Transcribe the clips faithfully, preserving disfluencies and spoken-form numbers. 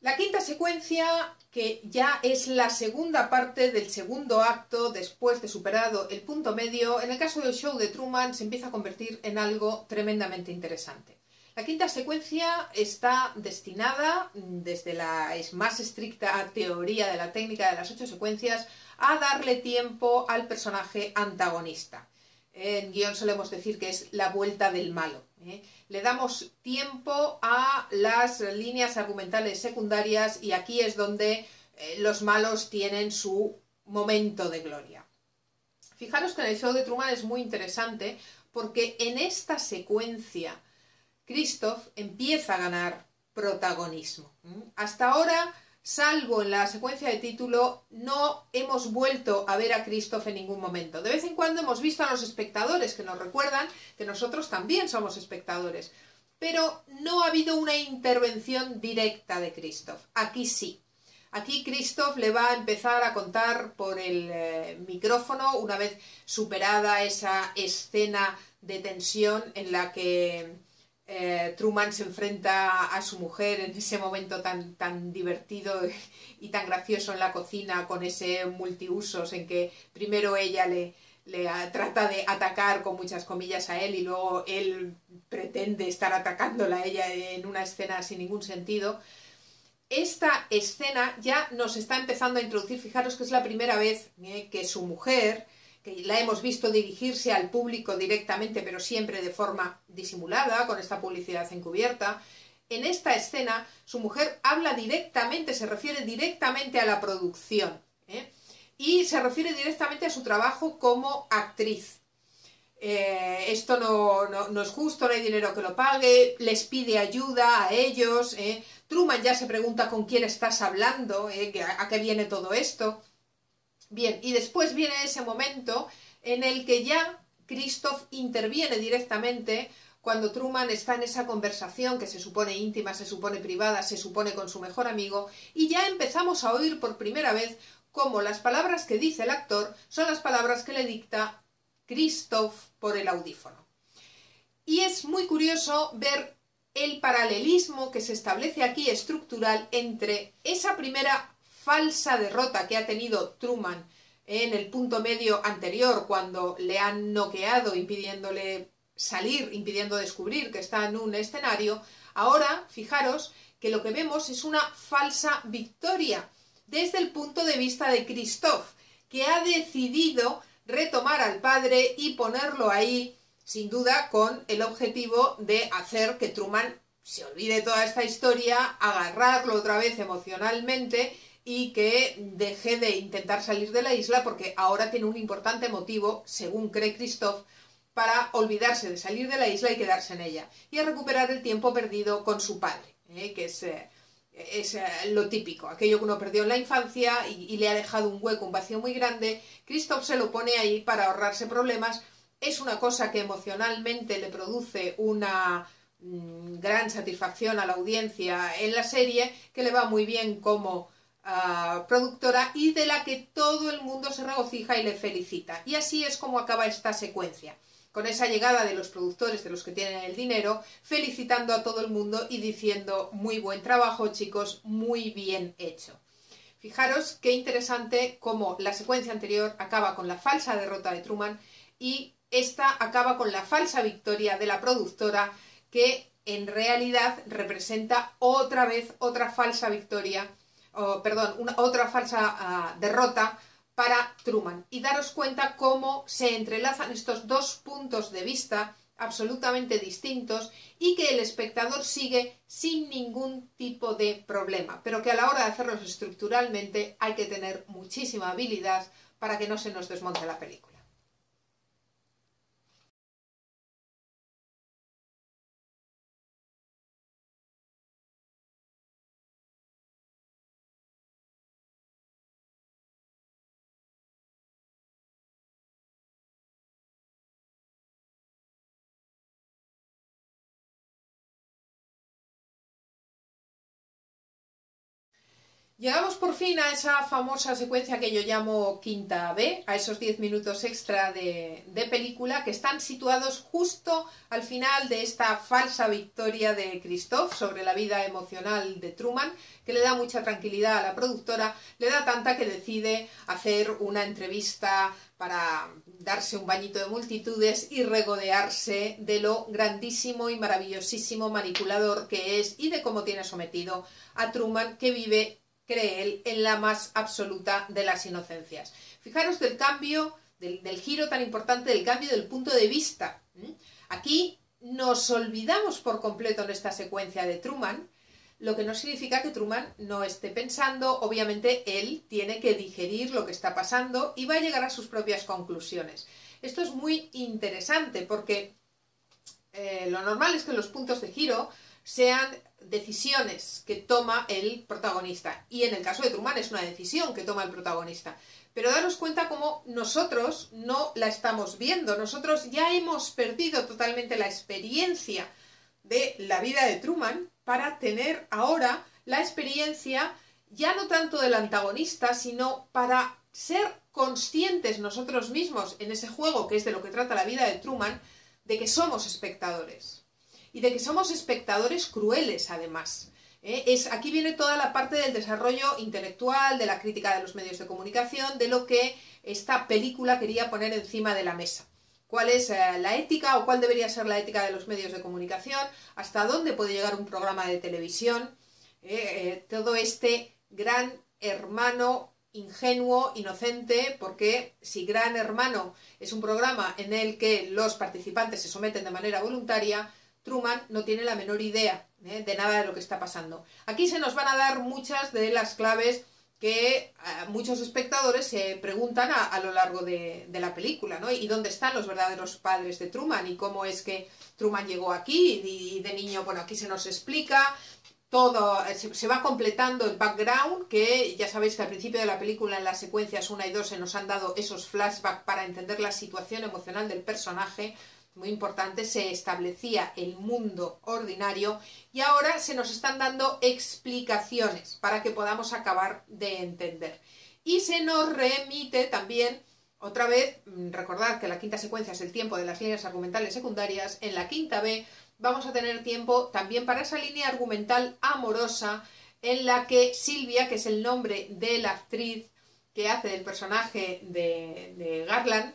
La quinta secuencia, que ya es la segunda parte del segundo acto después de superado el punto medio, en el caso del show de Truman se empieza a convertir en algo tremendamente interesante. La quinta secuencia está destinada, desde la más estricta teoría de la técnica de las ocho secuencias, a darle tiempo al personaje antagonista. En guión solemos decir que es la vuelta del malo. ¿eh? Le damos tiempo a las líneas argumentales secundarias y aquí es donde eh, los malos tienen su momento de gloria. Fijaros que en el show de Truman es muy interesante porque en esta secuencia Christoph empieza a ganar protagonismo. Hasta ahora, salvo en la secuencia de título, no hemos vuelto a ver a Christoph en ningún momento. De vez en cuando hemos visto a los espectadores que nos recuerdan que nosotros también somos espectadores, pero no ha habido una intervención directa de Christoph. Aquí sí. Aquí Christoph le va a empezar a contar por el eh, micrófono, una vez superada esa escena de tensión en la que Eh, Truman se enfrenta a su mujer en ese momento tan, tan divertido y tan gracioso en la cocina, con ese multiusos en que primero ella le, le a, trata de atacar con muchas comillas a él y luego él pretende estar atacándola a ella en una escena sin ningún sentido. Esta escena ya nos está empezando a introducir, fijaros que es la primera vez eh, que su mujer, que la hemos visto dirigirse al público directamente, pero siempre de forma disimulada, con esta publicidad encubierta. En esta escena, su mujer habla directamente, se refiere directamente a la producción, ¿eh? y se refiere directamente a su trabajo como actriz. Eh, esto no, no, no es justo, no hay dinero que lo pague, les pide ayuda a ellos. ¿eh? Truman ya se pregunta con quién estás hablando, ¿eh? ¿a qué viene todo esto? Bien, y después viene ese momento en el que ya Christoph interviene directamente cuando Truman está en esa conversación que se supone íntima, se supone privada, se supone con su mejor amigo, y ya empezamos a oír por primera vez cómo las palabras que dice el actor son las palabras que le dicta Christoph por el audífono. Y es muy curioso ver el paralelismo que se establece aquí estructural entre esa primera falsa derrota que ha tenido Truman en el punto medio anterior, cuando le han noqueado, impidiéndole salir, impidiendo descubrir que está en un escenario. Ahora, fijaros que lo que vemos es una falsa victoria desde el punto de vista de Christoph, que ha decidido retomar al padre y ponerlo ahí, sin duda, con el objetivo de hacer que Truman se olvide toda esta historia, agarrarlo otra vez emocionalmente y que deje de intentar salir de la isla, porque ahora tiene un importante motivo, según cree Christoph, para olvidarse de salir de la isla y quedarse en ella, y a recuperar el tiempo perdido con su padre, ¿eh? que es, eh, es eh, lo típico, aquello que uno perdió en la infancia y, y le ha dejado un hueco, un vacío muy grande. Christoph se lo pone ahí para ahorrarse problemas. Es una cosa que emocionalmente le produce una mmm, gran satisfacción a la audiencia en la serie, que le va muy bien como Uh, productora y de la que todo el mundo se regocija y le felicita. Y así es como acaba esta secuencia, con esa llegada de los productores, de los que tienen el dinero, felicitando a todo el mundo y diciendo: muy buen trabajo, chicos, muy bien hecho. Fijaros qué interesante cómo la secuencia anterior acaba con la falsa derrota de Truman y esta acaba con la falsa victoria de la productora, que en realidad representa otra vez otra falsa victoria Oh, perdón, una, otra falsa uh, derrota para Truman. Y daros cuenta cómo se entrelazan estos dos puntos de vista absolutamente distintos y que el espectador sigue sin ningún tipo de problema, pero que a la hora de hacerlos estructuralmente hay que tener muchísima habilidad para que no se nos desmonte la película. Llegamos por fin a esa famosa secuencia que yo llamo quinta B, a esos diez minutos extra de, de película que están situados justo al final de esta falsa victoria de Christoph sobre la vida emocional de Truman, que le da mucha tranquilidad a la productora, le da tanta que decide hacer una entrevista para darse un bañito de multitudes y regodearse de lo grandísimo y maravillosísimo manipulador que es y de cómo tiene sometido a Truman, que vive, cree él, en la más absoluta de las inocencias. Fijaros del cambio, del, del giro tan importante, del cambio del punto de vista. Aquí nos olvidamos por completo en esta secuencia de Truman, lo que no significa que Truman no esté pensando. Obviamente él tiene que digerir lo que está pasando y va a llegar a sus propias conclusiones. Esto es muy interesante porque eh, lo normal es que los puntos de giro sean decisiones que toma el protagonista, y en el caso de Truman es una decisión que toma el protagonista, pero daros cuenta cómo nosotros no la estamos viendo. Nosotros ya hemos perdido totalmente la experiencia de la vida de Truman para tener ahora la experiencia ya no tanto del antagonista, sino para ser conscientes nosotros mismos en ese juego que es de lo que trata la vida de Truman, de que somos espectadores. Y de que somos espectadores crueles, además. ¿Eh? Es, aquí viene toda la parte del desarrollo intelectual, de la crítica de los medios de comunicación, de lo que esta película quería poner encima de la mesa. ¿Cuál es eh, la ética o cuál debería ser la ética de los medios de comunicación? ¿Hasta dónde puede llegar un programa de televisión? Eh, eh, todo este gran hermano ingenuo, inocente, porque si Gran Hermano es un programa en el que los participantes se someten de manera voluntaria, Truman no tiene la menor idea ¿eh? de nada de lo que está pasando. Aquí se nos van a dar muchas de las claves que eh, muchos espectadores se preguntan a, a lo largo de, de la película, ¿no? ¿Y dónde están los verdaderos padres de Truman? ¿Y cómo es que Truman llegó aquí? Y de niño, bueno, aquí se nos explica todo, se, se va completando el background, que ya sabéis que al principio de la película, en las secuencias una y dos, se nos han dado esos flashbacks para entender la situación emocional del personaje. Muy importante, se establecía el mundo ordinario y ahora se nos están dando explicaciones para que podamos acabar de entender. Y se nos remite también, otra vez, recordad que la quinta secuencia es el tiempo de las líneas argumentales secundarias. En la quinta B vamos a tener tiempo también para esa línea argumental amorosa en la que Silvia, que es el nombre de la actriz que hace del personaje de, de Garland,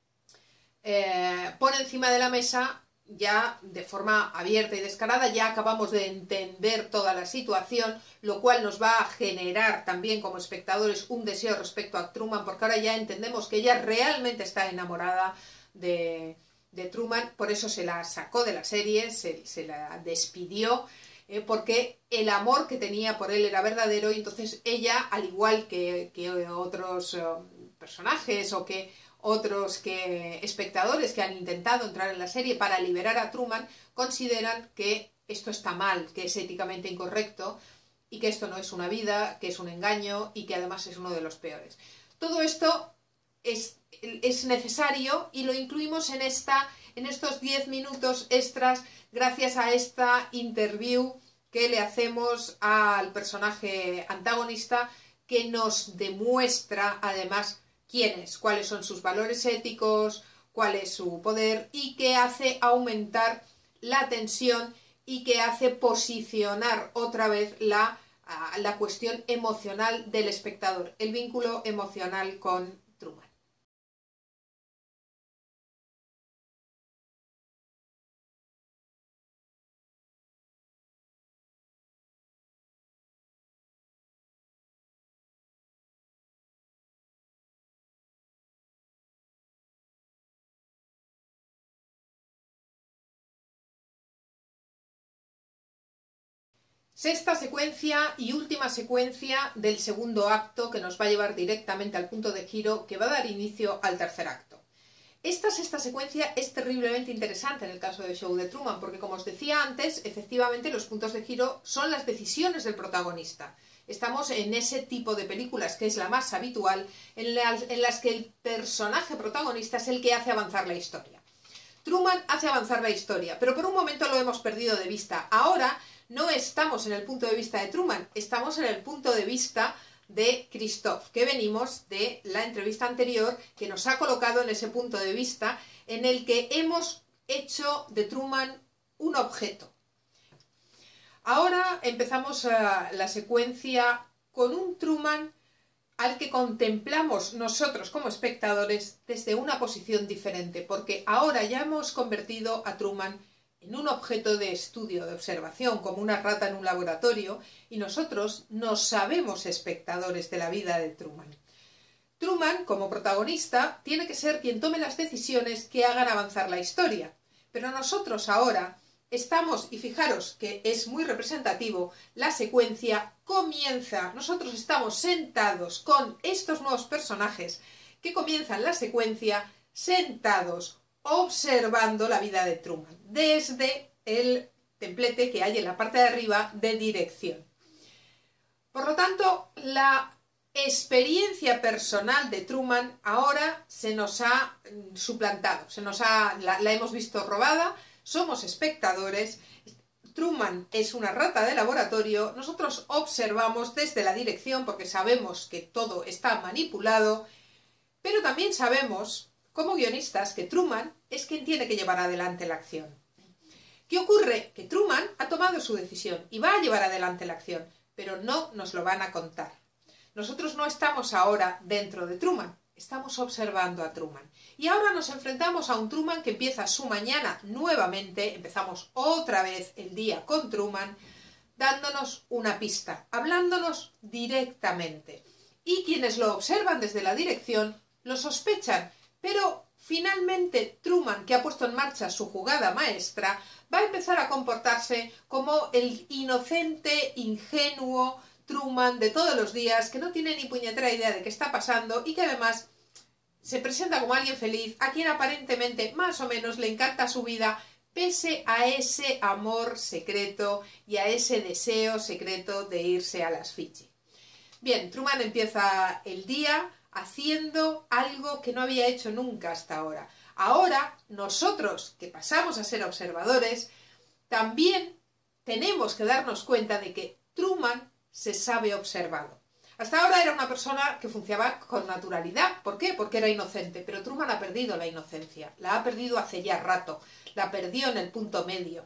Eh, pone encima de la mesa, ya de forma abierta y descarada, ya acabamos de entender toda la situación, lo cual nos va a generar también como espectadores un deseo respecto a Truman, porque ahora ya entendemos que ella realmente está enamorada de, de Truman. Por eso se la sacó de la serie, se, se la despidió, eh, porque el amor que tenía por él era verdadero, y entonces ella, al igual que, que otros eh, personajes o que otros que espectadores que han intentado entrar en la serie para liberar a Truman, consideran que esto está mal, que es éticamente incorrecto y que esto no es una vida, que es un engaño y que además es uno de los peores. Todo esto es, es necesario y lo incluimos en, esta, en estos diez minutos extras gracias a esta interview que le hacemos al personaje antagonista, que nos demuestra además quién es, cuáles son sus valores éticos, cuál es su poder, y que hace aumentar la tensión y que hace posicionar otra vez la, la cuestión emocional del espectador, el vínculo emocional con Truman. Sexta secuencia y última secuencia del segundo acto, que nos va a llevar directamente al punto de giro que va a dar inicio al tercer acto. Esta sexta secuencia es terriblemente interesante en el caso del show de Truman, porque como os decía antes, efectivamente los puntos de giro son las decisiones del protagonista. Estamos en ese tipo de películas que es la más habitual, en las, en las que el personaje protagonista es el que hace avanzar la historia. Truman hace avanzar la historia, pero por un momento lo hemos perdido de vista. Ahora no estamos en el punto de vista de Truman, estamos en el punto de vista de Christoph, que venimos de la entrevista anterior, que nos ha colocado en ese punto de vista en el que hemos hecho de Truman un objeto. Ahora empezamos uh, la secuencia con un Truman al que contemplamos nosotros como espectadores desde una posición diferente, porque ahora ya hemos convertido a Truman en un objeto de estudio, de observación, como una rata en un laboratorio, y nosotros nos sabemos espectadores de la vida de Truman. Truman, como protagonista, tiene que ser quien tome las decisiones que hagan avanzar la historia, pero nosotros ahora estamos, y fijaros que es muy representativo, la secuencia comienza, nosotros estamos sentados con estos nuevos personajes que comienzan la secuencia sentados, observando la vida de Truman, desde el templete que hay en la parte de arriba de dirección. Por lo tanto, la experiencia personal de Truman ahora se nos ha suplantado, se nos ha, la, la hemos visto robada, somos espectadores, Truman es una rata de laboratorio, nosotros observamos desde la dirección porque sabemos que todo está manipulado, pero también sabemos como guionistas que Truman es quien tiene que llevar adelante la acción. ¿Qué ocurre? Que Truman ha tomado su decisión y va a llevar adelante la acción, pero no nos lo van a contar. Nosotros no estamos ahora dentro de Truman, estamos observando a Truman. Y ahora nos enfrentamos a un Truman que empieza su mañana nuevamente, empezamos otra vez el día con Truman, dándonos una pista, hablándonos directamente. Y quienes lo observan desde la dirección lo sospechan, pero finalmente Truman, que ha puesto en marcha su jugada maestra, va a empezar a comportarse como el inocente, ingenuo Truman de todos los días, que no tiene ni puñetera idea de qué está pasando y que además se presenta como alguien feliz, a quien aparentemente más o menos le encanta su vida, pese a ese amor secreto y a ese deseo secreto de irse a las Fiji. Bien, Truman empieza el día haciendo algo que no había hecho nunca hasta ahora. Ahora, nosotros, que pasamos a ser observadores, también tenemos que darnos cuenta de que Truman se sabe observado. Hasta ahora era una persona que funcionaba con naturalidad. ¿Por qué? Porque era inocente. Pero Truman ha perdido la inocencia. La ha perdido hace ya rato. La perdió en el punto medio.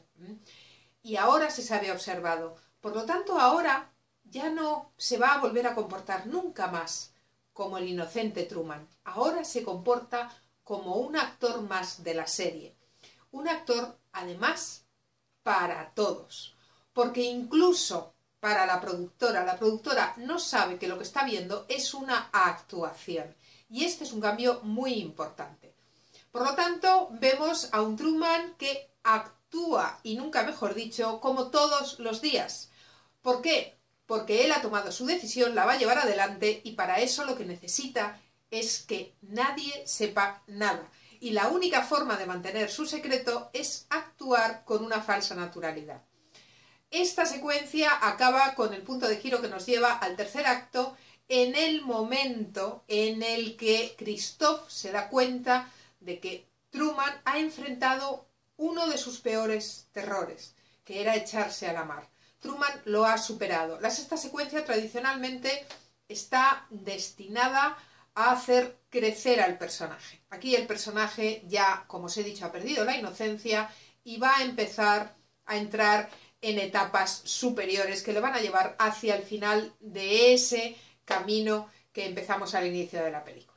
Y ahora se sabe observado. Por lo tanto, ahora ya no se va a volver a comportar nunca más como el inocente Truman. Ahora se comporta como un actor más de la serie. Un actor, además, para todos. Porque incluso para la productora, la productora no sabe que lo que está viendo es una actuación. Y este es un cambio muy importante. Por lo tanto, vemos a un Truman que actúa, y nunca mejor dicho, como todos los días. ¿Por qué? Porque él ha tomado su decisión, la va a llevar adelante y para eso lo que necesita es que nadie sepa nada. Y la única forma de mantener su secreto es actuar con una falsa naturalidad. Esta secuencia acaba con el punto de giro que nos lleva al tercer acto, en el momento en el que Christoph se da cuenta de que Truman ha enfrentado uno de sus peores terrores, que era echarse a la mar. Truman lo ha superado. La sexta secuencia tradicionalmente está destinada a hacer crecer al personaje. Aquí el personaje ya, como os he dicho, ha perdido la inocencia y va a empezar a entrar en etapas superiores que le van a llevar hacia el final de ese camino que empezamos al inicio de la película.